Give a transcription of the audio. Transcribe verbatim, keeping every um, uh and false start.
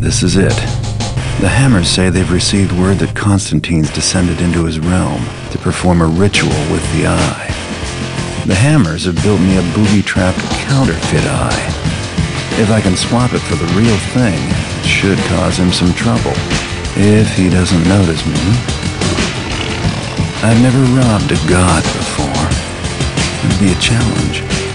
This is it. The Hammers say they've received word that Constantine's descended into his realm to perform a ritual with the eye. The Hammers have built me a booby-trapped counterfeit eye. If I can swap it for the real thing, it should cause him some trouble. If he doesn't notice me. I've never robbed a god before. It'd be a challenge.